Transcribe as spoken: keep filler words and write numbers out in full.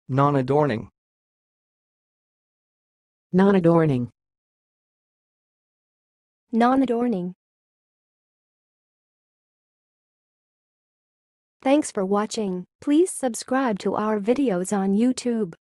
nonadorning, nonadorning, nonadorning. Thanks for watching. Please subscribe to our videos on YouTube.